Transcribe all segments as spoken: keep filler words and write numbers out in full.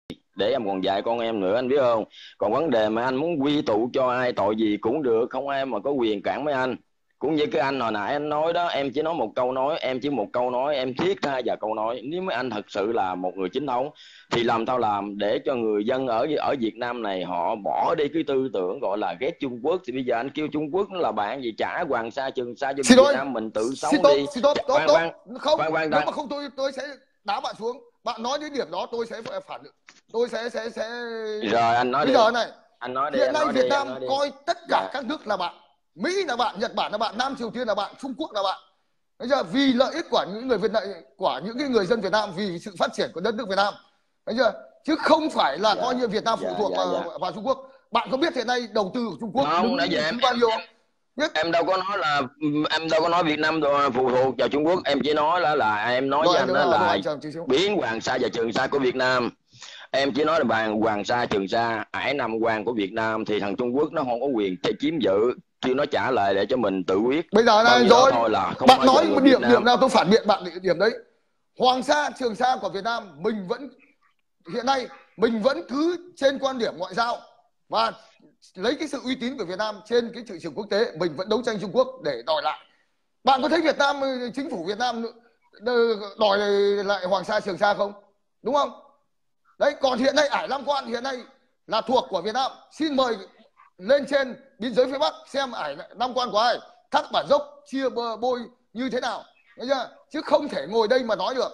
để em còn dạy con em nữa, anh biết không? Còn vấn đề mà anh muốn quy tụ cho ai tội gì cũng được, không ai mà có quyền cản mấy anh. Cũng như cái anh hồi nãy anh nói đó, em chỉ nói một câu nói, em chỉ một câu nói, em thiết tha và câu nói. Nếu mấy anh thật sự là một người chính thống thì làm sao làm để cho người dân ở ở Việt Nam này họ bỏ đi cái tư tưởng gọi là ghét Trung Quốc. Thì bây giờ anh kêu Trung Quốc nó là bạn gì, trả Hoàng Sa Trường Sa cho Xin Việt lỗi, Nam mình tự xin sống tốt, đi. xin tốt, tốt, Khoan tốt. khoan Không, khoan khoan nếu khoan. mà không tôi tôi sẽ đá bạn xuống. Bạn nói đến điểm đó tôi sẽ phản tôi sẽ sẽ sẽ Rồi anh nói bây đi. giờ này, Anh nói đi, hiện anh nay nói Việt đi, anh Nam nói đi. coi tất cả Dạ. các nước là bạn. Mỹ là bạn, Nhật Bản là bạn, Nam Triều Tiên là bạn, Trung Quốc là bạn. Bây giờ vì lợi ích của những người Việt Nam, của những cái người dân Việt Nam, vì sự phát triển của đất nước Việt Nam, thấy chưa? Chứ không phải là Dạ. coi như Việt Nam phụ Dạ, thuộc dạ, vào, dạ. vào Trung Quốc. Bạn có biết hiện nay đầu tư của Trung Quốc Không, đứng nãy giờ thứ em bao nhiêu không? Biết. em đâu có nói là em đâu có nói Việt Nam phụ thuộc vào Trung Quốc, em chỉ nói là là em nói Rồi với anh anh đừng đó rồi là anh chờ tí xíu. biến Hoàng Sa và Trường Sa của Việt Nam. Em chỉ nói là bàn Hoàng Sa Trường Sa ải Nam quan của Việt Nam thì thằng Trung Quốc nó không có quyền chiếm giữ, kêu nó trả lời để cho mình tự quyết. Bây giờ Bao là nhiêu đó rồi thôi, là không bạn bao giờ nói người một Việt điểm Nam. điểm nào tôi phản biện bạn điểm đấy. Hoàng Sa Trường Sa của Việt Nam mình vẫn hiện nay mình vẫn cứ trên quan điểm ngoại giao và lấy cái sự uy tín của Việt Nam trên cái thị trường quốc tế, mình vẫn đấu tranh Trung Quốc để đòi lại. Bạn có thấy Việt Nam, chính phủ Việt Nam đòi lại Hoàng Sa Trường Sa không? Đúng không? Đấy, còn hiện nay ải Nam quan hiện nay là thuộc của Việt Nam. Xin mời lên trên biên giới phía Bắc xem ải Nam quan của ai, Thác Bản Dốc chia bôi như thế nào, thấy chưa? Chứ không thể ngồi đây mà nói được.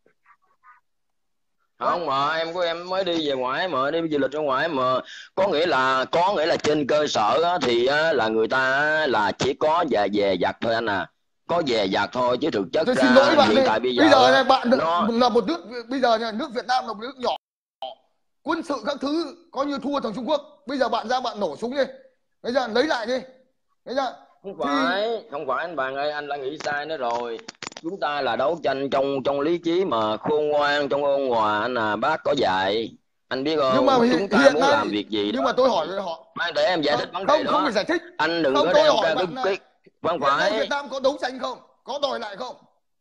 Không mà em của em mới đi về ngoại mà đi du lịch ở ngoại mà, có nghĩa là có nghĩa là trên cơ sở á, thì á, là người ta á, là chỉ có về về giặt thôi anh à, có về giặt thôi chứ thực chất Tôi xin ra lỗi bạn hiện đi. tại bây Bây giờ giờ á, này, bạn nó là một nước, bây giờ này, nước Việt Nam là một nước nhỏ, quân sự các thứ coi như thua thằng Trung Quốc. Bây giờ bạn ra bạn nổ súng đi, bây giờ lấy lại đi, thấy chưa? không Thì phải không phải anh Bằng ơi, anh đã nghĩ sai nữa rồi. Chúng ta là đấu tranh trong trong lý trí mà khôn ngoan, trong ôn hòa anh à, bác có dạy anh biết nhưng không, mà chúng ta hiện muốn nay, làm việc gì nhưng đó. mà tôi hỏi với họ, Mang để em giải thích vấn đề không không đó. phải giải thích. Anh đừng Không, có tôi đeo hỏi cái cái, bạn này, cái không hiện nay phải. Việt Nam có đấu tranh không, có đòi lại không,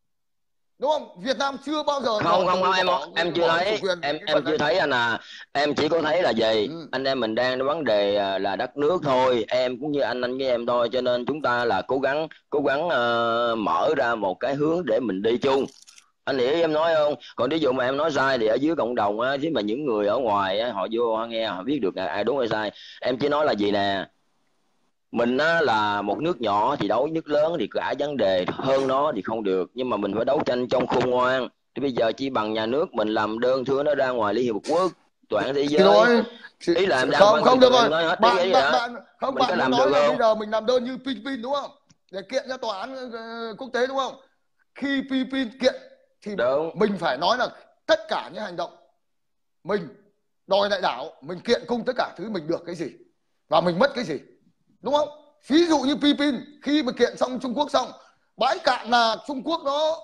đúng không? Việt Nam chưa bao giờ Không đòi không không, em bỏ, em chưa bỏ chủ thấy, quyền em cái em phần chưa đấy. thấy anh à. Em chỉ có thấy là gì, Ừ. anh em mình đang vấn đề à, là đất nước thôi, em cũng như anh anh với em thôi, cho nên chúng ta là cố gắng cố gắng ờ, mở ra một cái hướng để mình đi chung. Anh hiểu em nói không? Còn ví dụ mà em nói sai thì ở dưới cộng đồng á, chứ mà những người ở ngoài á, họ vô họ nghe họ biết được là ai đúng hay sai. Em chỉ nói là gì nè, mình á, là một nước nhỏ thì đấu nước lớn thì cả vấn đề hơn nó thì không được, nhưng mà mình phải đấu tranh trong khôn ngoan. Thì bây giờ chỉ bằng nhà nước mình làm đơn thưa nó ra ngoài Liên Hiệp Quốc, tòa án thế Thì giới. rồi Ý là em đang không khoan từ không từ được em rồi. nói hết ý Bạn vậy bạn đó. bạn không, Mình có bạn muốn làm nói được là không? bây giờ mình làm đơn như Philippines đúng không, để kiện ra tòa án uh, quốc tế đúng không? Khi Philippines kiện thì Đúng. mình phải nói là tất cả những hành động mình đòi lại đảo, mình kiện cung tất cả thứ, mình được cái gì và mình mất cái gì, đúng không? Ví dụ như Philippines khi mà kiện xong Trung Quốc xong, bãi cạn là Trung Quốc nó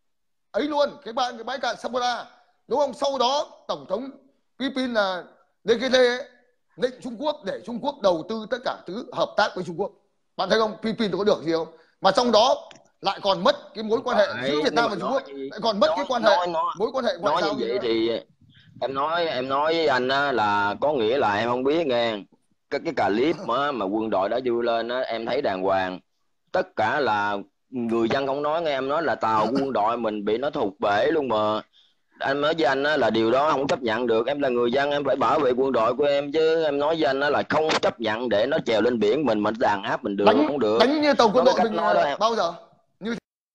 ấy luôn, cái bãi, cái bãi cạn Samora đúng không? Sau đó tổng thống Philippines là Duterte định Trung Quốc để Trung Quốc đầu tư tất cả thứ, hợp tác với Trung Quốc. Bạn thấy không, Philippines có được gì không? Mà trong đó lại còn mất cái mối Không quan hệ phải, giữa Việt nhưng Nam mà và Trung nói Quốc, gì, lại còn mất cái nói quan hệ, nói nói mối quan hệ ngoại nói như giao gì vậy nữa. thì em nói em nói với anh á, là có nghĩa là em không biết nghe cái cái clip mà mà quân đội đã đưa lên á, em thấy đàng hoàng, tất cả là người dân không nói nghe, em nói là tàu quân đội mình bị nó thụt bể luôn mà. Anh nói với anh á, là điều đó không chấp nhận được, em là người dân em phải bảo vệ quân đội của em chứ. Em nói với anh á, là không chấp nhận để nó trèo lên biển mình mình đàn áp mình được, đánh không được. đánh như tàu quân Nói cái đội cách mình nói đó em. bao giờ như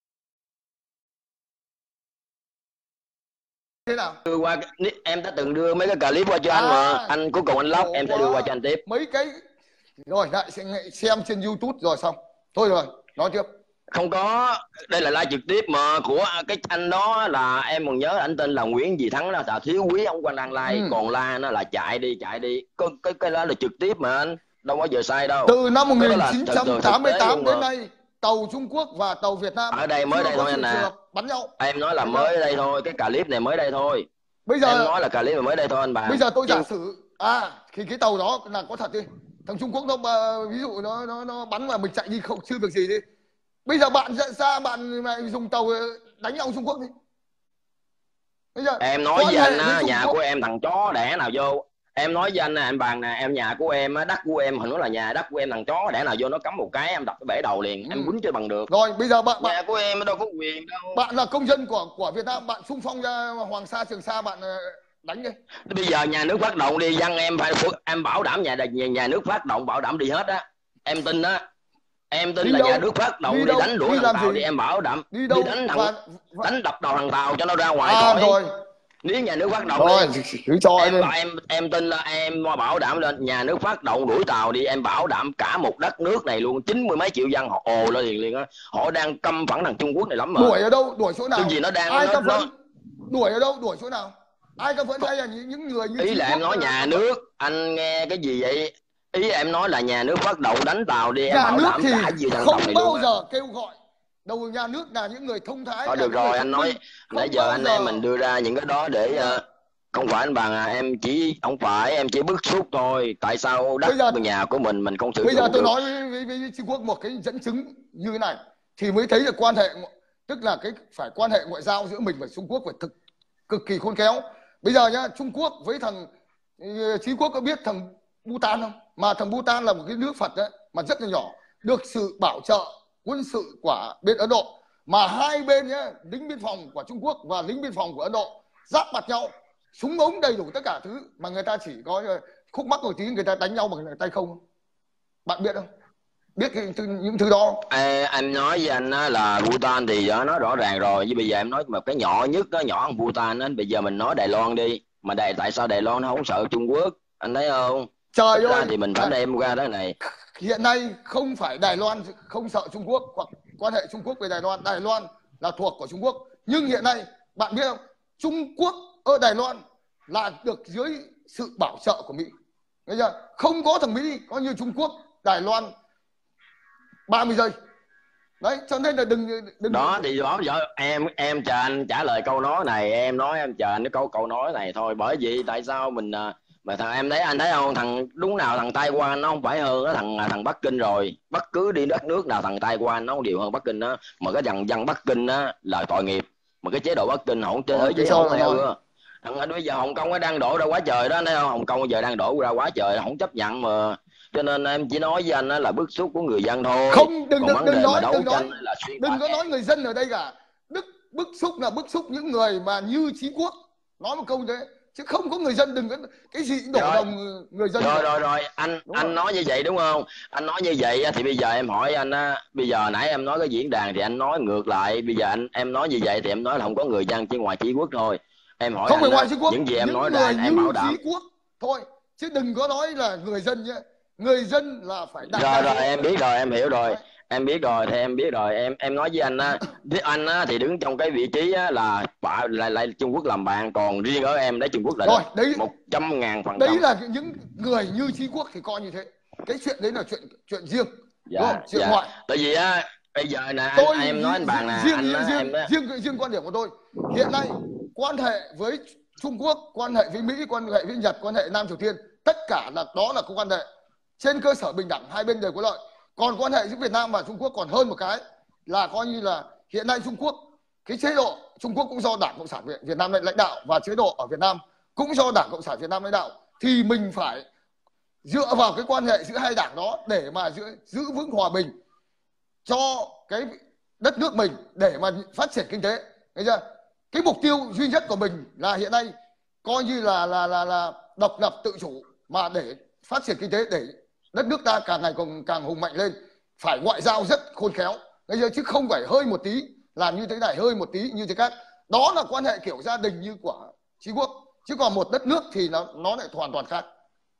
thế nào? Đưa qua em đã từng đưa mấy cái clip qua cho À, anh mà anh cuối cùng anh lóc, em sẽ đưa qua cho anh tiếp. mấy cái rồi lại xem trên YouTube rồi xong thôi rồi nói tiếp. Không có, đây là live trực tiếp mà của cái anh đó, là em còn nhớ anh tên là Nguyễn Gì Thắng đó, là thiếu quý ông quan đang like, Ừ. còn la nó là chạy đi chạy đi, cái cái cái đó là trực tiếp mà anh đâu có giờ sai đâu. Từ năm một nghìn Đó là chín thực, trăm thực, tám thực mươi tế tám luôn đến mà. nay tàu Trung Quốc và tàu Việt Nam Ở đây mới chưa đây có thôi sự anh trường nè, hợp bắn nhau. em nói là Bây mới giờ, đây thôi, cái clip này mới đây thôi. bây Em giờ nói là clip này mới đây thôi anh bạn. bây giờ tôi Chứ giả sử à thì cái tàu đó là có thật đi, thằng Trung Quốc nó ví dụ nó nó nó bắn mà mình chạy đi không chưa việc gì đi. Bây giờ bạn ra bạn lại dùng tàu đánh ông Trung Quốc đi. Bây giờ Em nói với quan hệ anh với á, Trung nhà Quốc của em thằng chó đẻ nào vô. Em nói với anh, anh bàn nè, em nhà của em á, đất của em hình nó là nhà đất của em, thằng chó đẻ nào vô nó cắm một cái em đập cái bể đầu liền, em ừ. quýnh cho bằng được. Rồi bây giờ bạn Nhà bạn của em đâu có quyền đâu. bạn là công dân của của Việt Nam, bạn xung phong ra Hoàng Sa Trường Sa, bạn ờ, đánh đi. Bây giờ nhà nước phát động đi, dân em phải em bảo đảm nhà nhà, nhà nước phát động bảo đảm đi hết á. Em tin á, em tin Đi là đâu? nhà nước phát động Đi đi, đâu? đánh đuổi Đi thằng làm Tàu gì? đi, em bảo đảm Đi đâu? đi đánh thằng Và, và... đánh đập đầu thằng Tàu cho nó ra ngoài à, khỏi. rồi. Nếu nhà nước phát động Rồi, đi, cứ cho em đi. em em tin là em bảo đảm lên, nhà nước phát động đuổi Tàu đi, em bảo đảm cả một đất nước này luôn, chín mươi mấy triệu dân họ ồ lên liền liền á. Họ đang căm phẫn thằng Trung Quốc này lắm mà. Đuổi ở đâu? Đuổi chỗ nào? Cái gì nó đang Ai nó, căm phẫn? nó... Đuổi ở đâu? Đuổi chỗ nào? Ai căm phẫn? Hay là những, những người như Ý Chí là Quốc em nói nhà nước, anh nghe cái gì vậy? Ý em nói là nhà nước phát động đánh Tàu đi, em nhà bảo nước đảm thì cả gì thằng không Tàu này bao luôn á. giờ kêu gọi. Đầu nhà nước là những người thông thái, Thôi là được những người rồi, anh thông nói minh. nãy Không giờ bao anh giờ. em mình đưa ra những cái đó để uh, không phải anh bằng à, em chỉ không phải em chỉ bức xúc thôi. Tại sao đất Bây giờ, nhà của mình mình không sử bây giờ dụng tôi được? nói với, với, với Trung Quốc một cái dẫn chứng như thế này thì mới thấy được quan hệ, tức là cái phải quan hệ ngoại giao giữa mình và Trung Quốc phải thực cực kỳ khôn khéo. Bây giờ nhá, Trung Quốc với thằng Chí Quốc có biết thằng Bhutan không? Mà thằng Bhutan là một cái nước Phật đấy, mà rất là nhỏ, được sự bảo trợ quân sự của bên Ấn Độ, mà hai bên nhá, lính biên phòng của Trung Quốc và lính biên phòng của Ấn Độ giáp mặt nhau, súng ống đầy đủ tất cả thứ, mà người ta chỉ có khúc mắc một tí người ta đánh nhau bằng tay không. Bạn biết không? Biết cái, những thứ đó. Ê, anh nói với anh á, là Bhutan thì đó, nó rõ ràng rồi, nhưng bây giờ em nói một cái nhỏ nhất đó, nhỏ hơn Bhutan á, bây giờ mình nói Đài Loan đi, mà Đài tại sao Đài Loan nó không sợ Trung Quốc, anh thấy không? Trời Thực ơi, ra thì mình phải đem ra đó này. Hiện nay không phải Đài Loan không sợ Trung Quốc hoặc quan hệ Trung Quốc với Đài Loan, Đài Loan là thuộc của Trung Quốc, nhưng hiện nay bạn biết không, Trung Quốc ở Đài Loan là được dưới sự bảo trợ của Mỹ. Bây giờ không có thằng Mỹ có như Trung Quốc, Đài Loan ba mươi giây. Đấy, cho nên là đừng đừng Đó thì đó giờ em em chờ anh trả lời câu nói này, em nói em chờ anh cái câu câu nói này thôi. Bởi vì tại sao mình mà thằng em thấy anh thấy không, thằng đúng nào thằng Taiwan nó không phải hơn đó, thằng thằng Bắc Kinh rồi. Bất cứ đi đất nước nào thằng Taiwan nó không điều hơn Bắc Kinh đó. Mà cái dòng dân Bắc Kinh á là tội nghiệp, mà cái chế độ Bắc Kinh không trên thế giới không theo nữa. Thằng anh bây giờ Hồng Kông nó đang đổ ra quá trời đó, thấy không? Hồng Kông bây giờ đang đổ ra quá trời, không chấp nhận mà. Cho nên em chỉ nói với anh là bức xúc của người dân thôi. Không, đừng Còn đừng, đừng nói, đừng nói, là đừng có nói người dân ở đây cả. Đức bức xúc là bức xúc những người mà như Chí Quốc nói một câu như thế, chứ không có người dân đừng có cái gì đổ rồi, đồng người dân. Rồi rồi rồi, anh đúng anh rồi. nói như vậy đúng không? Anh nói như vậy thì bây giờ em hỏi anh á, bây giờ nãy em nói cái diễn đàn thì anh nói ngược lại, bây giờ anh em nói như vậy thì em nói là không có người dân chỉ ngoài Chí Quốc thôi. Em hỏi không phải ngoài á, Chí Quốc, những gì em những nói người ra anh, em bảo như đảm. Chí Quốc thôi, chứ đừng có nói là người dân nhé. Người dân là phải đại rồi rồi em biết rồi, em hiểu rồi. Đấy. Em biết rồi thì em biết rồi, em em nói với anh á, với anh á thì đứng trong cái vị trí á là lại lại, lại Trung Quốc làm bạn, còn riêng ở em đấy Trung Quốc là rồi đấy một trăm ngàn phần trăm. Đấy là những người như Chí Quốc thì coi như thế, cái chuyện đấy là chuyện chuyện riêng, dạ, đúng không? Chuyện dạ. ngoại. Tại vì á bây giờ nè anh, tôi em nói anh bạn nè, riêng anh riêng, em đó. riêng riêng riêng quan điểm của tôi hiện nay, quan hệ với Trung Quốc, quan hệ với Mỹ, quan hệ với Nhật, quan hệ Nam Triều Tiên, tất cả là đó là có quan hệ trên cơ sở bình đẳng, hai bên đều có lợi. Còn quan hệ giữa Việt Nam và Trung Quốc còn hơn một cái là coi như là hiện nay Trung Quốc, cái chế độ Trung Quốc cũng do Đảng Cộng sản Việt Nam lãnh đạo, và chế độ ở Việt Nam cũng do Đảng Cộng sản Việt Nam lãnh đạo, thì mình phải dựa vào cái quan hệ giữa hai đảng đó để mà giữ, giữ vững hòa bình cho cái đất nước mình, để mà phát triển kinh tế. Thấy chưa? Cái mục tiêu duy nhất của mình là hiện nay coi như là là là là độc lập tự chủ, mà để phát triển kinh tế, để đất nước ta càng ngày càng càng hùng mạnh lên, phải ngoại giao rất khôn khéo. Bây giờ chứ không phải hơi một tí làm như thế này, hơi một tí như thế khác. Đó là quan hệ kiểu gia đình như của Chí Quốc, chứ còn một đất nước thì nó nó lại hoàn toàn khác.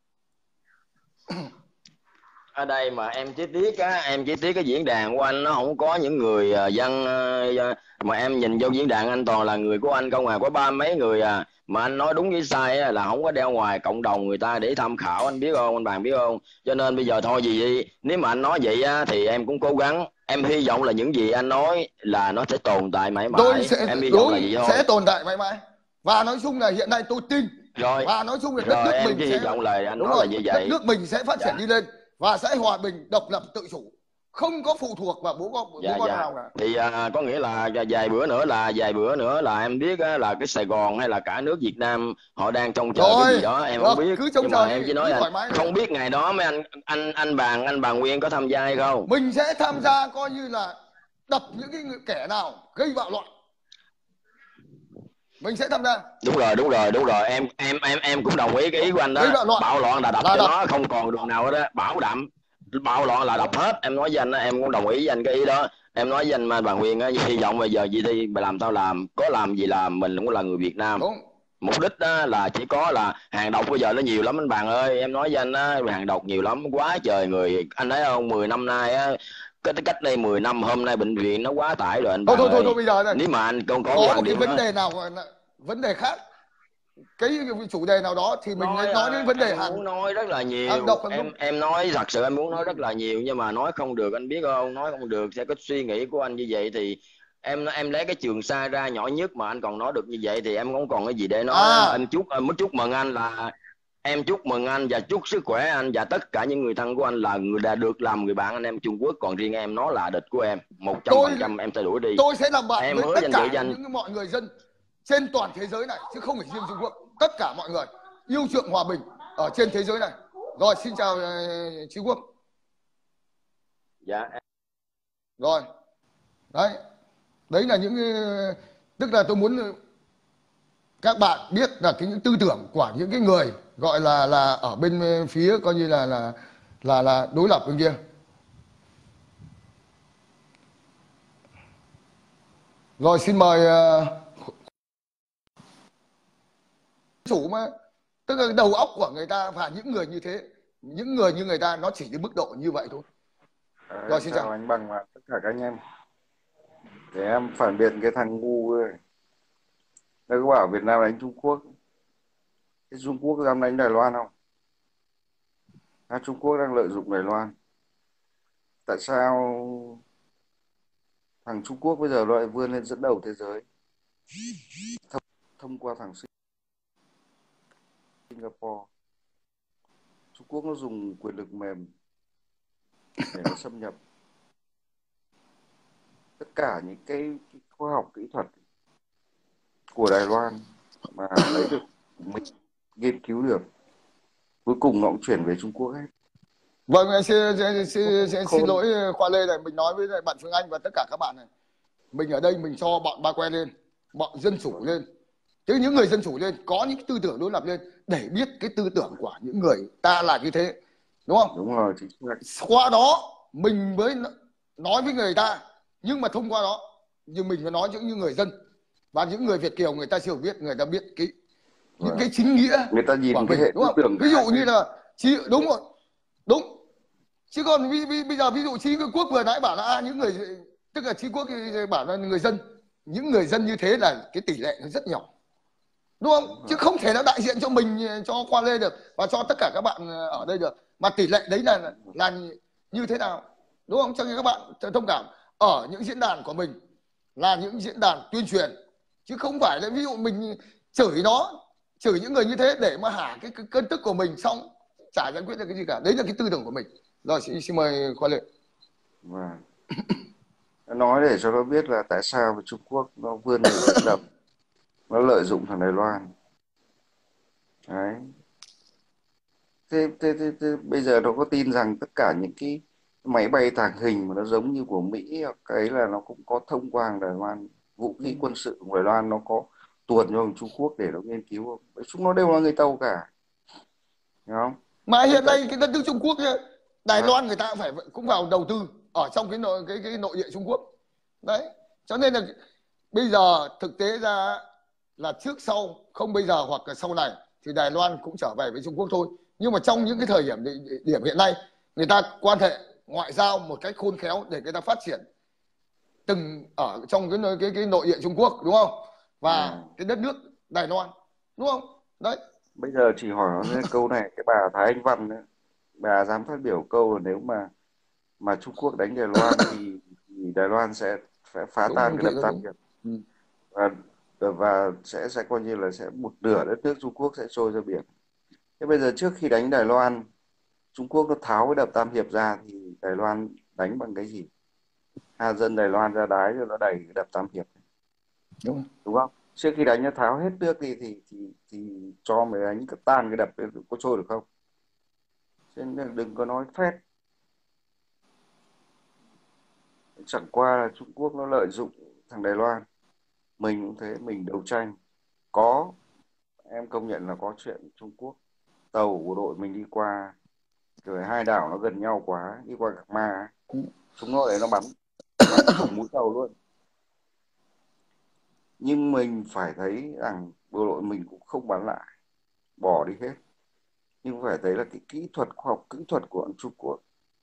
Ở đây mà em chỉ tiếc á, em chỉ tiếc cái diễn đàn của anh nó không có những người uh, dân uh, mà em nhìn vô diễn đàn anh toàn là người của anh không à, có ba mấy người à, mà anh nói đúng với sai á, là không có đeo ngoài cộng đồng người ta để tham khảo, anh biết không, anh Bàn biết không? Cho nên bây giờ thôi gì đi, nếu mà anh nói vậy á thì em cũng cố gắng, em hy vọng là những gì anh nói là nó sẽ tồn tại mãi mãi. Tôi sẽ, em hy đúng, vọng là gì thôi. sẽ tồn tại mãi mãi. Và nói chung là hiện nay tôi tin, rồi và nói chung là đất rồi, nước em mình chỉ sẽ, hy vọng là anh đúng nói rồi, là như vậy. đất nước mình sẽ phát triển dạ. đi lên và sẽ hòa bình, độc lập, tự chủ. không có phụ thuộc vào bố con bố Dạ con dạ. nào cả. Thì à, có nghĩa là vài vài bữa nữa là vài bữa nữa là em biết á, là cái Sài Gòn hay là cả nước Việt Nam họ đang trông chờ cái gì Rồi, đó em được, không biết, cứ trông nhưng mà chờ em đi, chỉ nói cứ anh thoải mái đi. không biết ngày đó mấy anh anh anh bàn anh bà Nguyên có tham gia hay không. Mình sẽ tham gia coi như là đập những cái người- kẻ nào gây bạo loạn, mình sẽ tham gia. Đúng rồi đúng rồi đúng rồi, em em em em cũng đồng ý cái ý của anh Gây đó. bạo loạn Bạo loạn là đập là cho đập. nó không còn đường nào hết á, bảo đảm bạo loạn là đập Đúng, hết. Em nói với anh đó, em cũng đồng ý với anh cái ý đó. Em nói với anh mà bà Nguyên á, hy vọng bây giờ gì đi bà làm tao làm, có làm gì làm, mình cũng là người Việt Nam. đúng. Mục đích đó là chỉ có là hàng độc bây giờ nó nhiều lắm anh bạn ơi, em nói với anh á, hàng độc nhiều lắm quá trời người, anh thấy không, mười năm nay á, cái cách đây mười năm hôm nay bệnh viện nó quá tải rồi anh Thôi bạn thôi thôi ơi. thôi bây giờ này, Nếu mà anh không có có một quan cái điểm vấn đó, đề nào gọi là vấn đề khác, cái chủ đề nào đó thì mình nói nói đến à, vấn đề em hàng muốn nói rất là hàng nhiều, độc, hàng em đúng. em nói thật sự em muốn nói rất Ừ. là nhiều, nhưng mà nói không được anh biết không, nói không được theo cái suy nghĩ của anh như vậy thì em em lấy cái Trường Sa ra nhỏ nhất mà anh còn nói được như vậy thì em không còn cái gì để nói á. Em À, chúc em muốn chúc mừng anh là em chúc mừng anh và chúc sức khỏe anh và tất cả những người thân của anh là người đã được làm người bạn anh em Trung Quốc, còn riêng em nó là địch của em, một trăm tôi phần trăm em sẽ đuổi đi. tôi sẽ làm bạn Em với hứa tất danh dự với cả anh. những mọi người dân trên toàn thế giới này, chứ không phải riêng Trung Quốc, tất cả mọi người yêu chuộng hòa bình ở trên thế giới này. Rồi, xin chào uh, Chí Quốc. Dạ. Rồi, đấy, đấy là những uh, tức là tôi muốn uh, các bạn biết là cái những tư tưởng của những cái người gọi là là ở bên uh, phía coi như là là là là đối lập bên kia. Rồi, xin mời uh, chủ mà, tức là đầu óc của người ta và những người như thế, những người như người ta nó chỉ đến mức độ như vậy thôi. À, Rồi, em xin chào chào. anh Bằng và tất cả các anh em. Để em phản biện cái thằng ngu ấy. Nó cứ bảo Việt Nam đánh Trung Quốc. Thế Trung Quốc dám đánh Đài Loan không? À, Trung Quốc đang lợi dụng Đài Loan. Tại sao thằng Trung Quốc bây giờ lại vươn lên dẫn đầu thế giới? Thông, thông qua thằng Singapore. Trung Quốc nó dùng quyền lực mềm để nó xâm nhập tất cả những cái, cái khoa học kỹ thuật của Đài Loan mà lấy được mình nghiên cứu được, cuối cùng nó cũng chuyển về Trung Quốc hết. Vâng, xin, xin, xin, xin, xin Khôn. lỗi Khoa Lê này, mình nói với lại bạn Phương Anh và tất cả các bạn này. Mình ở đây mình cho bọn ba que lên, bọn dân chủ lên. Chứ những người dân chủ lên, có những tư tưởng đối lập lên để biết cái tư tưởng của những người ta là như thế. Đúng không? Đúng rồi, chính xác. Qua đó mình mới nói với người ta, nhưng mà thông qua đó nhưng mình mới nói cho những người dân và những người Việt kiều, người ta chưa biết, người ta biết cái những Vâng. cái chính nghĩa Người ta nhìn của cái mình, hệ đúng tư không? tưởng Ví dụ khác như ấy. là chị, đúng rồi, đúng. Chứ còn ví, ví, bây giờ ví dụ Chí Quốc vừa nãy bảo là à, những người, tức là Chí Quốc bảo là người dân, những người dân như thế là cái tỷ lệ nó rất nhỏ, đúng không? Đúng Chứ rồi. không thể nào đại diện cho mình, cho Khoa Lê được và cho tất cả các bạn ở đây được, mà tỷ lệ đấy là là như thế nào, đúng không? Cho nên các bạn thông cảm, ở những diễn đàn của mình là những diễn đàn tuyên truyền, chứ không phải là ví dụ mình chửi nó, chửi những người như thế để mà hả cái, cái cơn tức của mình xong chả giải quyết được cái gì cả. Đấy là cái tư tưởng của mình. Rồi, xin, xin mời Khoa Lê. Vâng. Nói để cho nó biết là tại sao Trung Quốc nó vươn lên dẫn đầu, nó lợi dụng thằng Đài Loan. Đấy. Thế, thế, thế, thế bây giờ nó có tin rằng tất cả những cái máy bay tàng hình mà nó giống như của Mỹ hoặc cái là nó cũng có thông qua thằng Đài Loan, vũ khí quân sự của Đài Loan nó có tuồn cho thằng Trung Quốc để nó nghiên cứu không? Bởi chúng nó đều là người Tàu cả, hiểu không? Mà Thế hiện tại nay cái đất nước Trung Quốc ấy, Đài à, Loan người ta phải cũng vào đầu tư ở trong cái nội cái cái nội địa Trung Quốc. Đấy. Cho nên là bây giờ thực tế ra là trước sau, không bây giờ hoặc là sau này thì Đài Loan cũng trở về với Trung Quốc thôi. Nhưng mà trong những cái thời điểm điểm hiện nay, người ta quan hệ ngoại giao một cách khôn khéo để người ta phát triển từng ở trong cái cái cái nội địa Trung Quốc, đúng không? Và à, cái đất nước Đài Loan, đúng không? Đấy. bây giờ chỉ hỏi nó câu này, cái bà Thái Anh Văn ấy, bà dám phát biểu câu là nếu mà mà Trung Quốc đánh Đài Loan thì, thì Đài Loan sẽ phải phá Đúng, tan không cái thị đập là tam đúng. hiệp Ừ. và và sẽ sẽ coi như là sẽ một nửa đất nước Trung Quốc sẽ trôi ra biển. Thế bây giờ trước khi đánh Đài Loan, Trung Quốc nó tháo cái đập Tam Hiệp ra thì Đài Loan đánh bằng cái gì? À, dân Đài Loan ra đái cho nó đầy cái đập Tam Hiệp, Đúng rồi. đúng không? Trước khi đánh nó tháo hết nước đi thì thì thì cho mày đánh cái tan cái đập có trôi được không? Cho nên đừng có nói phét. Chẳng qua là Trung Quốc nó lợi dụng thằng Đài Loan. Mình cũng thế, mình đấu tranh. Có, em công nhận là có chuyện Trung Quốc. Tàu của đội mình đi qua, rồi hai đảo nó gần nhau quá, đi qua Gạc Ma, chúng nó để nó bắn, bắn thủng mũi tàu luôn. Nhưng mình phải thấy rằng bộ đội mình cũng không bắn lại, bỏ đi hết. Nhưng phải thấy là cái kỹ thuật, khoa học kỹ thuật của Trung Quốc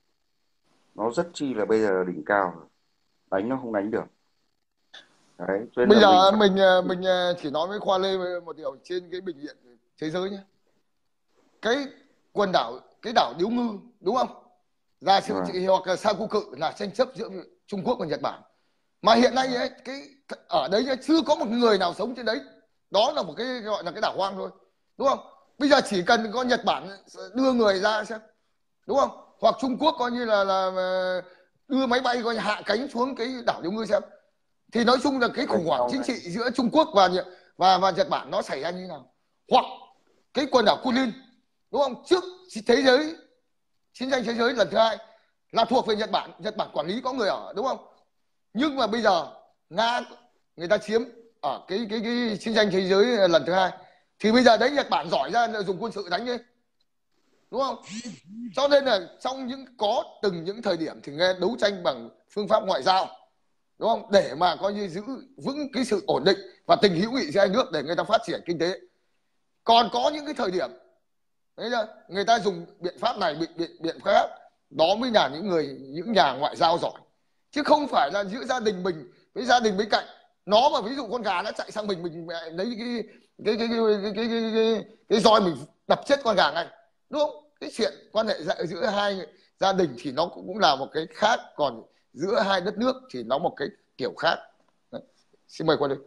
nó rất chi là bây giờ là đỉnh cao rồi. Đánh nó không đánh được. Đấy, cho nên Bây là giờ mình mình mình chỉ nói với Khoa Lê một điều trên cái bình diện thế giới nhé. Cái quần đảo, cái đảo Điếu Ngư, đúng không? Là sự Vâng. hoặc là Sakuku là tranh chấp giữa Trung Quốc và Nhật Bản. Mà hiện nay ấy, cái ở đấy chưa có một người nào sống trên đấy. Đó là một cái gọi là cái đảo hoang thôi, đúng không? Bây giờ chỉ cần có Nhật Bản đưa người ra xem, đúng không? Hoặc Trung Quốc coi như là là đưa máy bay coi như hạ cánh xuống cái đảo Điếu Ngư xem, thì nói chung là cái khủng hoảng chính trị giữa Trung Quốc và và và Nhật Bản nó xảy ra như thế nào. Hoặc cái quần đảo Kuril, đúng không? Trước thế giới chiến tranh thế giới lần thứ hai là thuộc về Nhật Bản, Nhật Bản quản lý có người ở, đúng không? Nhưng mà bây giờ Nga người ta chiếm ở cái cái cái chiến tranh thế giới lần thứ hai, thì bây giờ đấy Nhật Bản giỏi ra dùng quân sự đánh đi, đúng không? Cho nên là trong những có từng những thời điểm thì nghe đấu tranh bằng phương pháp ngoại giao, đúng không? Để mà coi như giữ vững cái sự ổn định và tình hữu nghị giữa hai nước để người ta phát triển kinh tế. Còn có những cái thời điểm đấy là người ta dùng biện pháp này biện biện biện pháp đó mới là những người những nhà ngoại giao giỏi, chứ không phải là giữa gia đình mình với gia đình bên cạnh. Nó mà ví dụ con gà nó chạy sang mình mình lấy cái cái cái cái cái cái, cái, cái, cái roi mình đập chết con gà ngay, đúng không? Cái chuyện quan hệ giữa hai gia đình thì nó cũng là một cái khác, còn giữa hai đất nước thì nó một cái kiểu khác. Đấy. Xin mời Quang Linh.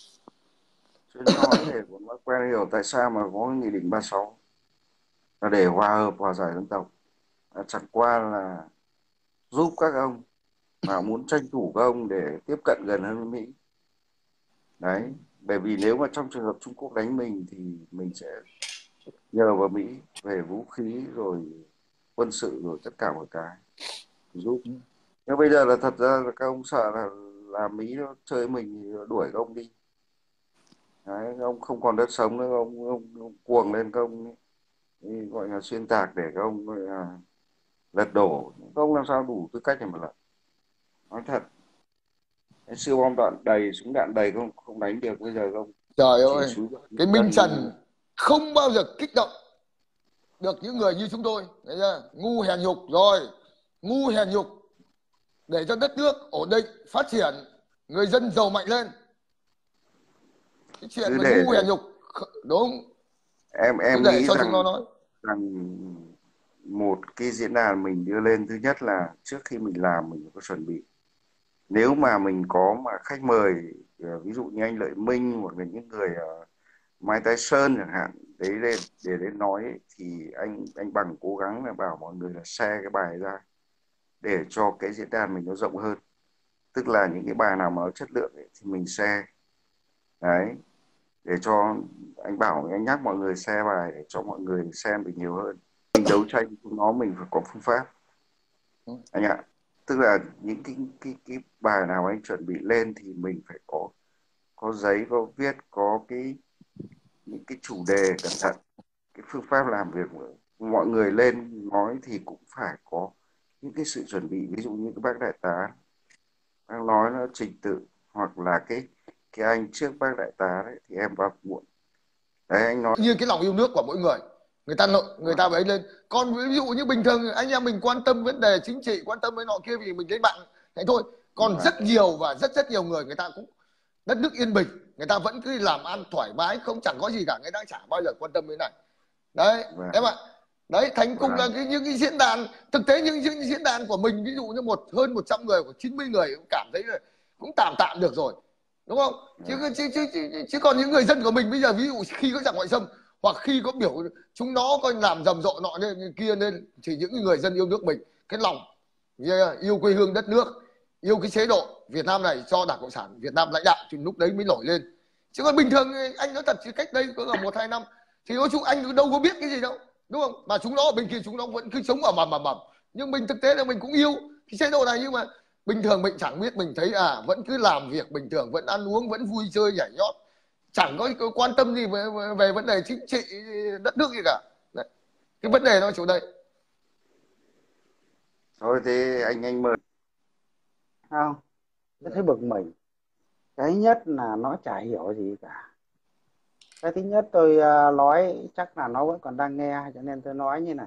Cho nên họ có thể nó quen hiểu tại sao mà có nghị định ba mươi sáu là để hòa hợp hòa giải dân tộc. À, chẳng qua là giúp các ông mà muốn tranh thủ các ông để tiếp cận gần hơn với Mỹ. Đấy, bởi vì nếu mà trong trường hợp Trung Quốc đánh mình thì mình sẽ nhờ vào Mỹ về vũ khí rồi quân sự rồi tất cả mọi cái giúp. Nhưng bây giờ là thật ra là các ông sợ là là Mỹ nó chơi mình thì nó đuổi các ông đi. Đấy, ông không còn đất sống nữa, ông, ông, ông cuồng lên các ông ấy, gọi là xuyên tạc để các ông gọi là lật đổ. Các ông làm sao đủ tư cách để mà lật. Nói thật, cái siêu bom đạn đầy, súng đạn đầy không không đánh được. Bây giờ không Trời chỉ ơi, xuống cái Minh Trần không bao giờ kích động được những người như chúng tôi. Đấy chưa? Ngu hèn nhục rồi, ngu hèn nhục để cho đất nước ổn định, phát triển, người dân giàu mạnh lên. Cái chuyện cứ mà để ngu hèn nhục đúng. em Cứ em để nghĩ cho rằng chúng nó nói. rằng một cái diễn đàn mình đưa lên, thứ nhất là trước khi mình làm mình có chuẩn bị. Nếu mà mình có mà khách mời ví dụ như anh Lợi Minh hoặc là những người uh, Mai Thái Sơn chẳng hạn đấy lên để đến nói ấy, thì anh anh Bằng cố gắng là bảo mọi người là share cái bài ra để cho cái diễn đàn mình nó rộng hơn. Tức là những cái bài nào mà nó chất lượng ấy, thì mình share đấy, để cho anh Bảo anh nhắc mọi người share bài để cho mọi người xem được nhiều hơn. Mình đấu tranh của nó mình phải có phương pháp anh ạ. Tức là những cái cái cái bài nào anh chuẩn bị lên thì mình phải có có giấy, có viết, có cái những cái chủ đề cẩn thận, cái phương pháp làm việc của mọi người lên nói thì cũng phải có những cái sự chuẩn bị. Ví dụ như cái bác đại tá đang nói nó trình tự, hoặc là cái cái anh trước bác đại tá đấy thì em vào muộn đấy, anh nói Như cái lòng yêu nước của mỗi người, người ta người ta ấy lên. Còn ví dụ như bình thường anh em mình quan tâm vấn đề chính trị, quan tâm với nọ kia vì mình lên bạn thế thôi. Còn rất nhiều và rất rất nhiều người người ta cũng đất nước yên bình, người ta vẫn cứ làm ăn thoải mái, không chẳng có gì cả, người ta chả bao giờ quan tâm đến này. Đấy em ạ. Đấy, thành cùng là cái, những cái diễn đàn thực tế, những, những diễn đàn của mình ví dụ như một hơn một trăm người, của chín mươi người cũng cảm thấy là cũng tạm tạm được rồi, đúng không? Chứ, chứ, chứ, chứ, chứ còn những người dân của mình bây giờ ví dụ khi có giặc ngoại xâm hoặc khi có biểu chúng nó coi làm rầm rộ nọ lên kia lên thì những người dân yêu nước mình cái lòng Yeah, yêu quê hương đất nước, yêu cái chế độ Việt Nam này do Đảng Cộng sản Việt Nam lãnh đạo thì lúc đấy mới nổi lên. Chứ còn bình thường anh nói thật, chứ cách đây có một hai năm thì nói chung anh đâu có biết cái gì đâu, đúng không? Mà chúng nó ở bên kia chúng nó vẫn cứ sống ở mầm mầm mầm. Nhưng mình thực tế là mình cũng yêu cái chế độ này, nhưng mà bình thường mình chẳng biết, mình thấy à vẫn cứ làm việc bình thường, vẫn ăn uống, vẫn vui chơi nhảy nhót, chẳng có, có quan tâm gì về, về vấn đề chính trị đất nước gì cả. Đấy. Cái vấn đề nó ở chỗ đây. Thôi thế anh anh mời. Không, tôi thấy bực mình. Cái nhất là nó chả hiểu gì cả. Cái thứ nhất tôi uh, nói chắc là nó vẫn còn đang nghe, cho nên tôi nói như này.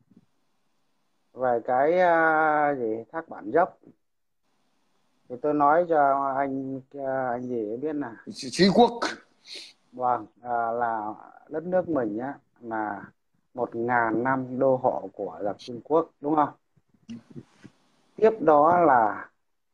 Về cái uh, gì thác Bản Dốc thì tôi nói cho anh uh, anh gì biết là Chí Quốc. Vâng, uh, là đất nước mình á là một ngàn năm đô hộ của giặc Trung Quốc, đúng không? Tiếp đó là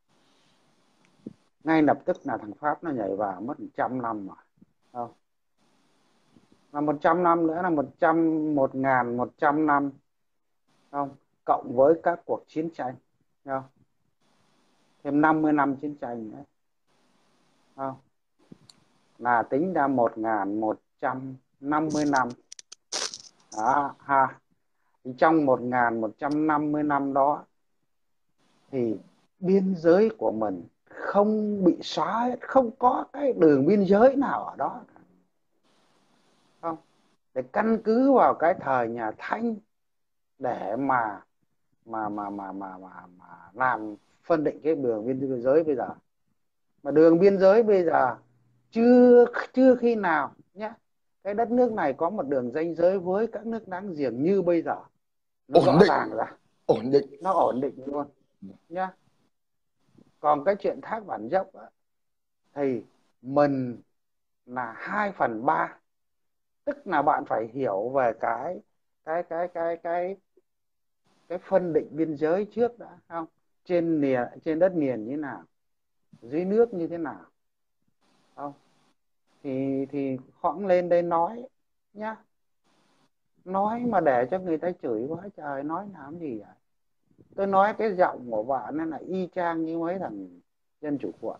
ngay lập tức là thằng Pháp nó nhảy vào mất một trăm năm rồi, không? Là một trăm năm nữa là một trăm một ngàn một trăm năm, không? Cộng với các cuộc chiến tranh, không? Thêm năm mươi năm chiến tranh nữa, không? Là tính ra một ngàn một trăm năm mươi năm. Đó ha. Thì trong một ngàn một trăm năm mươi năm đó thì biên giới của mình không bị xóa hết, không có cái đường biên giới nào ở đó, không? Để căn cứ vào cái thời nhà Thanh để mà mà mà mà mà mà, mà làm phân định cái đường biên giới bây giờ. Mà đường biên giới bây giờ chưa chưa khi nào nhé, cái đất nước này có một đường ranh giới với các nước láng giềng như bây giờ. Nó Ổn rõ định. ràng ra, Ổn định. nó ổn định luôn nhá. Còn cái chuyện thác Bản Dốc á, thì mình là hai phần ba, tức là bạn phải hiểu về cái cái cái cái cái cái phân định biên giới trước đã, không? Trên nền, trên đất liền như thế nào, dưới nước như thế nào, không? Thì thì khoãng lên đây nói nhá, nói mà để cho người ta chửi quá trời, nói làm gì vậy? Tôi nói cái giọng của bạn nên là y chang như mấy thằng dân chủ quậy.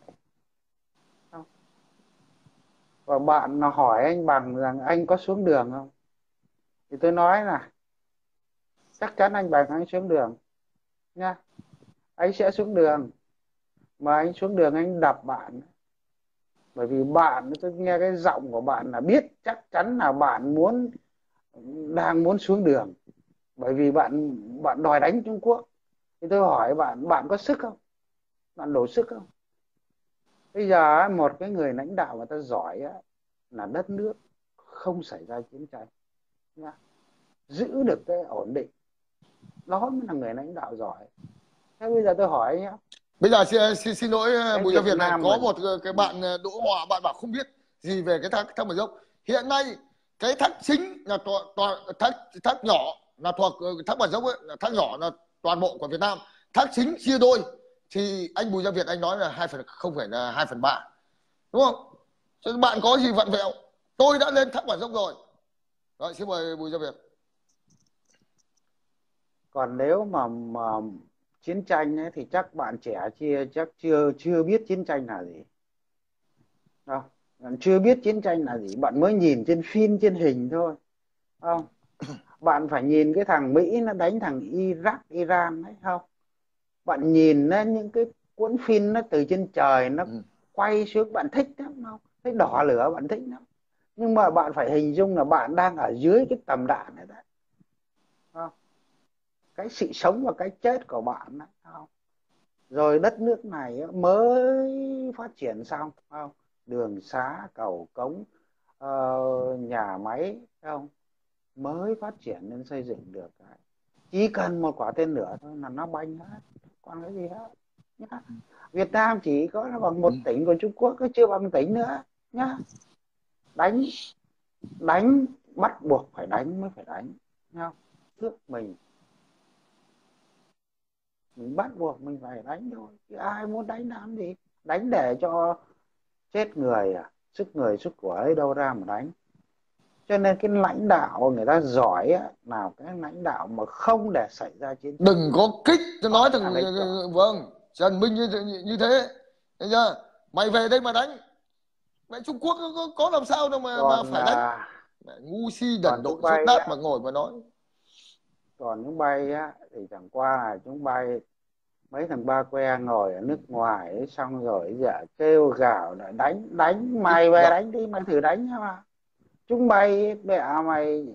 Và bạn nó hỏi anh Bằng rằng anh có xuống đường không, thì tôi nói là chắc chắn anh Bằng anh xuống đường nha, anh sẽ xuống đường. Mà anh xuống đường anh đập bạn, bởi vì bạn, tôi nghe cái giọng của bạn là biết chắc chắn là bạn muốn, đang muốn xuống đường, bởi vì bạn bạn đòi đánh Trung Quốc. Thì tôi hỏi bạn, bạn có sức không, bạn đủ sức không? Bây giờ một cái người lãnh đạo người ta giỏi là đất nước không xảy ra chiến tranh nha, giữ được cái ổn định, đó mới là người lãnh đạo giỏi. Thế bây giờ tôi hỏi nhé, Bây giờ xin, xin, xin lỗi cái Bùi Gia Việt Việt này, Nam có mình, một cái bạn Đỗ Hòa, bạn bảo không biết gì về cái thác thác Bản Dốc. Hiện nay cái thác chính là toàn toàn thác thác nhỏ là thuộc thác Bản Dốc ấy, là thác nhỏ là toàn bộ của Việt Nam. Thác chính chia đôi thì anh Bùi Gia Việt anh nói là hai phần, không phải là hai phần ba, đúng không? Chứ bạn có gì vặn vẹo. Tôi đã lên thác Bản Dốc rồi. Rồi xin mời Bùi Gia Việt. còn nếu mà, mà chiến tranh ấy, thì chắc bạn trẻ chia chắc chưa chưa biết chiến tranh là gì. Không, bạn chưa biết chiến tranh là gì, bạn mới nhìn trên phim trên hình thôi, không? Bạn phải nhìn cái thằng Mỹ nó đánh thằng Iraq Iran đấy, không? Bạn nhìn lên những cái cuốn phim nó từ trên trời nó Ừ. quay xuống, bạn thích lắm, không? Thấy đỏ lửa bạn thích lắm. Nhưng mà bạn phải hình dung là bạn đang ở dưới cái tầm đạn này đấy, không? Cái sự sống và cái chết của bạn đấy, không? Rồi đất nước này mới phát triển xong, không? Đường xá, cầu cống, uh, nhà máy, không? Mới phát triển nên xây dựng được. Chỉ cần một quả tên lửa thôi là nó banh hết, còn cái gì hết nhá. Việt Nam chỉ có nó bằng một Ừ. tỉnh của Trung Quốc, nó chưa bằng tỉnh nữa nhá. Đánh đánh bắt buộc phải đánh mới phải đánh nhá. Nước mình mình bắt buộc mình phải đánh thôi, chứ ai muốn đánh làm gì? Đánh để cho chết người à? Sức người sức của ấy đâu ra mà đánh, Cho nên cái lãnh đạo người ta giỏi á, nào cái lãnh đạo mà không để xảy ra chiến tranh. Đừng có kích, tôi nói thằng Là đánh vâng Trần Minh như, như, như thế, thấy chưa? Mày về đây mà đánh mẹ Trung Quốc có, có, có làm sao đâu mà mà còn phải đánh. à, Mẹ ngu si đần còn độn chúng dốt bay nát á, mà ngồi mà nói. còn chúng bay á thì chẳng qua là chúng bay mấy thằng ba que ngồi ở nước ngoài ấy, xong rồi giờ kêu gào là đánh đánh mày về đánh đi, mày thử đánh mà. Chúng bay mẹ mày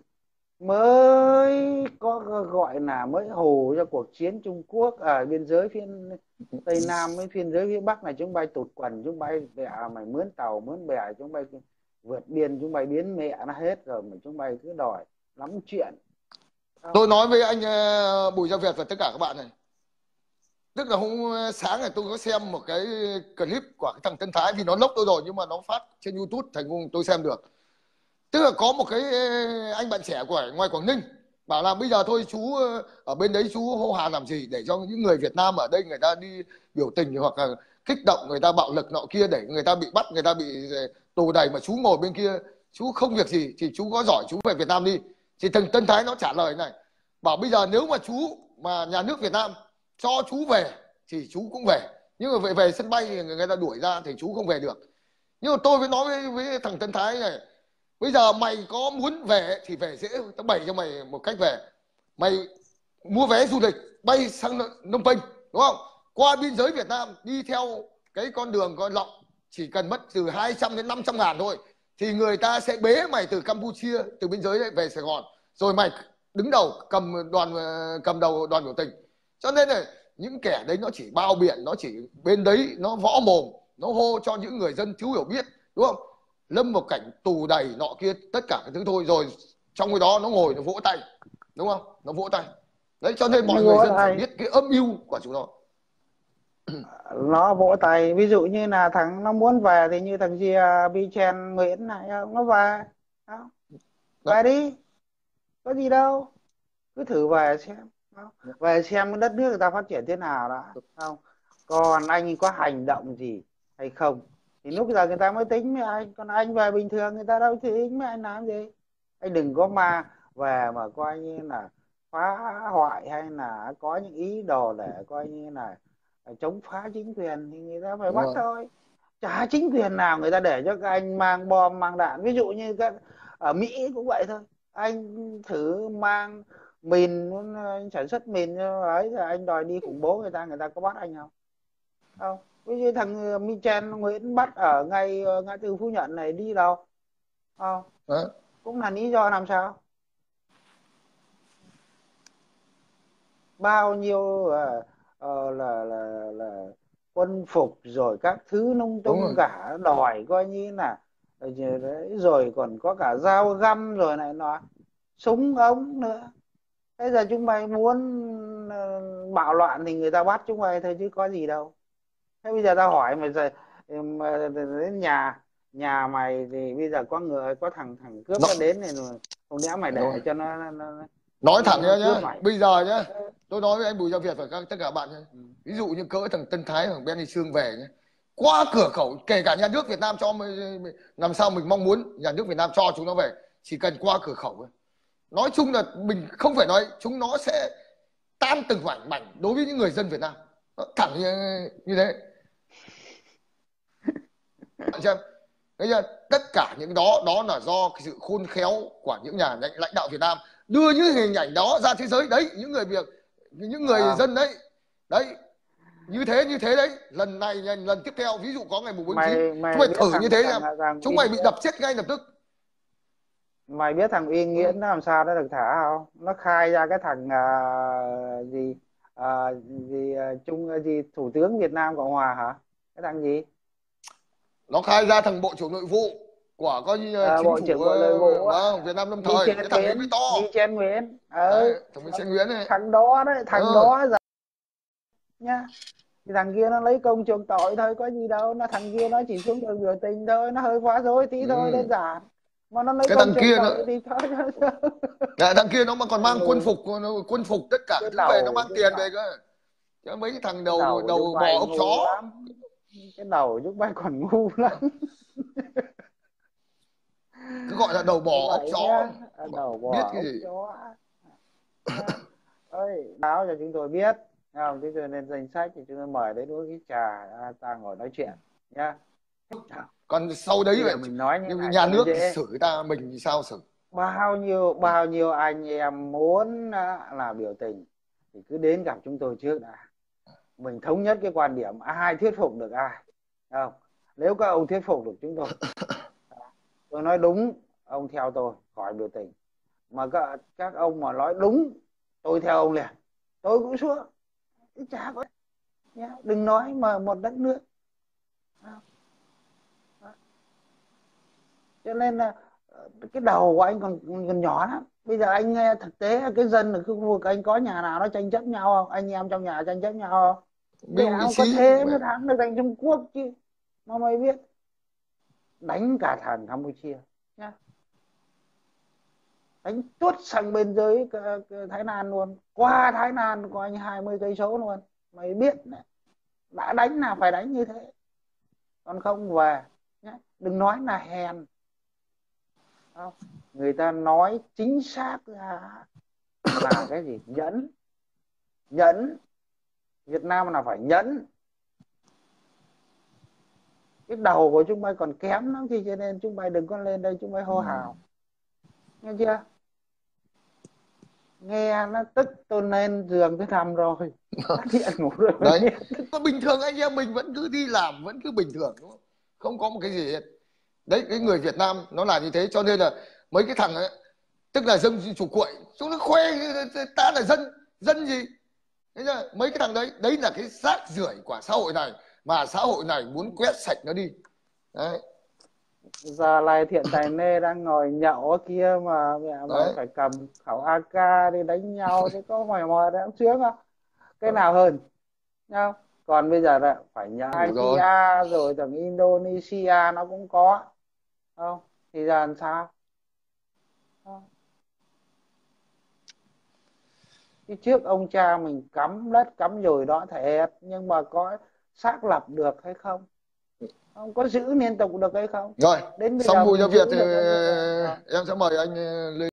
mới có gọi là mới hù cho cuộc chiến Trung Quốc ở biên giới phía Tây Nam với biên giới phía Bắc này, chúng bay tụt quần, chúng bay mẹ mày mướn tàu mướn bè, chúng bay vượt biên, chúng bay biến mẹ nó hết rồi mà chúng bay cứ đòi lắm chuyện. Tôi nói với anh Bùi Gia Việt và tất cả các bạn này, tức là hôm sáng này tôi có xem một cái clip của cái thằng Tân Thái, vì nó lốc tôi rồi nhưng mà nó phát trên YouTube thành vùng tôi xem được. Tức là có một cái anh bạn trẻ của ngoài Quảng Ninh bảo là bây giờ thôi chú ở bên đấy chú hô hào làm gì để cho những người Việt Nam ở đây người ta đi biểu tình hoặc là kích động người ta bạo lực nọ kia để người ta bị bắt, người ta bị tù đầy, mà chú ngồi bên kia chú không việc gì thì chú có giỏi chú về Việt Nam đi. Thì thằng Tân Thái nó trả lời này, bảo bây giờ nếu mà chú mà nhà nước Việt Nam cho chú về thì chú cũng về, nhưng mà về về sân bay thì người ta đuổi ra thì chú không về được. Nhưng mà tôi mới nói với, với thằng Tân Thái này, bây giờ mày có muốn về thì về dễ, tao bày cho mày một cách về. Mày mua vé du lịch bay sang Phnom Penh, đúng không? Qua biên giới Việt Nam đi theo cái con đường con lọng chỉ cần mất từ hai trăm đến năm trăm ngàn thôi, thì người ta sẽ bế mày từ Campuchia, từ biên giới về Sài Gòn, rồi mày đứng đầu cầm đoàn cầm đầu đoàn biểu tình. Cho nên là những kẻ đấy nó chỉ bao biện, nó chỉ bên đấy nó võ mồm, nó hô cho những người dân thiếu hiểu biết, đúng không? Lâm một cảnh tù đầy nọ kia tất cả cái thứ thôi, rồi trong cái đó nó ngồi nó vỗ tay, đúng không? Nó vỗ tay đấy, cho nên mọi người dân phải biết cái âm mưu của chúng nó. Nó vỗ tay, ví dụ như là thằng nó muốn về thì như thằng gì Vichen Nguyễn này nó về, không? Về đi, có gì đâu, cứ thử về xem, không? Về xem đất nước người ta phát triển thế nào đã, không? Còn anh có hành động gì hay không thì lúc giờ người ta mới tính với anh. Còn anh về bình thường người ta đâu tính với anh làm gì. Anh đừng có mà về mà coi như là phá hoại hay là có những ý đồ để coi như là chống phá chính quyền thì người ta phải bắt thôi. Chả chính quyền nào người ta để cho các anh mang bom mang đạn. Ví dụ như các ở Mỹ cũng vậy thôi, anh thử mang mìn, sản xuất mìn ấy rồi anh đòi đi khủng bố người ta, người ta có bắt anh không? Không. Ví dụ thằng Michel Nguyễn bắt ở ngay ngã tư Phú Nhuận này đi đâu? Không. À. Cũng là lý do làm sao? Bao nhiêu uh, uh, là, là là quân phục rồi các thứ nung tung cả, đòi coi như là đấy, rồi còn có cả dao găm rồi này nọ, súng ống nữa. Bây giờ chúng mày muốn uh, bạo loạn thì người ta bắt chúng mày thôi chứ có gì đâu. Thế bây giờ tao hỏi mày giờ đến nhà nhà mày thì bây giờ có người có thằng thằng cướp nó đến này rồi, không lẽ mày để rồi cho nó, nó, nó nói thẳng nhá nhá bây giờ nhá, tôi nói với anh Bùi Gia Việt và các tất cả bạn nhá, ví dụ như cỡ thằng Tân Thái thằng Benny Sương về nhá, qua cửa khẩu kể cả nhà nước Việt Nam cho làm sao mình mong muốn nhà nước Việt Nam cho chúng nó về, chỉ cần qua cửa khẩu ấy. Nói chung là mình không phải nói chúng nó sẽ tan từng mảnh mảnh đối với những người dân Việt Nam, thẳng như, như thế. Bây giờ tất cả những đó đó là do cái sự khôn khéo của những nhà lãnh đạo Việt Nam đưa những hình ảnh đó ra thế giới đấy, những người việc những người à. dân đấy đấy như thế như thế đấy. Lần này lần tiếp theo ví dụ có ngày mùng bốn tháng chín chúng mày thử như thế xem, chúng mày bị đập chết ngay lập tức. Mày biết thằng Uy Nguyễn nó làm sao nó được thả không? Nó khai ra cái thằng uh, gì uh, gì uh, trung gì thủ tướng Việt Nam Cộng Hòa hả? Cái thằng gì? Nó khai ra thằng bộ trưởng nội vụ của coi như à, chính bộ phủ trưởng bộ nội vụ uh, Việt Nam lâm thời, cái thằng ấy mới to. Michel Nguyễn. Ừ. Thằng Michel Nguyễn này. Thằng đó đấy, thằng ừ. đó giờ nhá. Thì thằng kia nó lấy công chuộc tội thôi, có gì đâu. Nó thằng kia nó chỉ xuống đường biểu tình thôi, nó hơi quá dối tí ừ. thôi, đơn giản. Mà nó lấy cái công thằng kia nó thì thôi. Cái thằng kia nó mà còn mang ừ. quân phục quân phục tất cả cái về, nó mang tiền về cơ. Chứ mấy cái thằng đầu đầu, đầu bò ốc chó lắm. Cái đầu giúp bay còn ngu lắm. cứ gọi là đầu bò Như óc vậy chó, nhá, đầu biết bò cái ốc gì. chó nhá. Ơi, báo cho chúng tôi biết, nghe không? Chúng tôi lên danh sách thì chúng tôi mời đến uống cái trà, à, ta ngồi nói chuyện nhá. Còn sau đấy Bây giờ vậy mình nói như này nhà cho nó nước dễ. xử ta, mình thì sao xử? Bao nhiêu bao nhiêu anh em muốn à, là biểu tình thì cứ đến gặp chúng tôi trước đã. Mình thống nhất cái quan điểm, ai thuyết phục được ai, không? Nếu các ông thuyết phục được chúng tôi, tôi nói đúng, ông theo tôi khỏi biểu tình. Mà các, các ông mà nói đúng, tôi theo ông liền, tôi cũng xuống. Chả có nhá. Đừng nói mà một đất nước. Cho nên là cái đầu của anh còn còn nhỏ lắm. Bây giờ anh nghe thực tế cái dân ở khu vực anh có nhà nào nó tranh chấp nhau không? Anh em trong nhà tranh chấp nhau không? Để Binh có sĩ thế mới thắng được giành Trung Quốc chứ. Mà mày biết đánh cả thằng Campuchia nhá, đánh tuốt sang bên dưới Thái Lan luôn, qua Thái Lan của anh hai mươi cây số luôn. Mày biết đấy, đã đánh là phải đánh như thế, còn không về nhá. Đừng nói là hèn, không, người ta nói chính xác ra là cái gì? Nhẫn. Nhẫn. Việt Nam là phải nhẫn. Cái đầu của chúng mày còn kém lắm thì cho nên chúng mày đừng có lên đây chúng mày hô hào, nghe chưa? Nghe nó tức tôi lên giường tôi nằm rồi, phát hiện ngủ rồi. đấy. Bình thường anh em mình vẫn cứ đi làm, vẫn cứ bình thường, đúng không? Không có một cái gì hết. Đấy, cái người Việt Nam nó là như thế, cho nên là mấy cái thằng ấy, tức là dân chủ cuội, chúng nó khoe ta là dân dân gì. Thế là mấy cái thằng đấy, đấy là cái rác rưởi của xã hội này, mà xã hội này muốn quét sạch nó đi. Đấy. Giờ này Thiện Tài Nê đang ngồi nhậu ở kia mà mẹ mày phải cầm khẩu a ca đi đánh nhau chứ có mày mò đã sướng không? Cái nào hơn nhau? Còn bây giờ là phải Malaysia rồi thằng Indonesia nó cũng có, không? Thì giờ làm sao? Không. Cái trước ông cha mình cắm đất cắm dồi đó thiệt, nhưng mà có xác lập được hay không? Không có giữ liên tục được hay không? Rồi, đến bây xong giờ Bùi Gia Việt thì được em sẽ mời anh Lê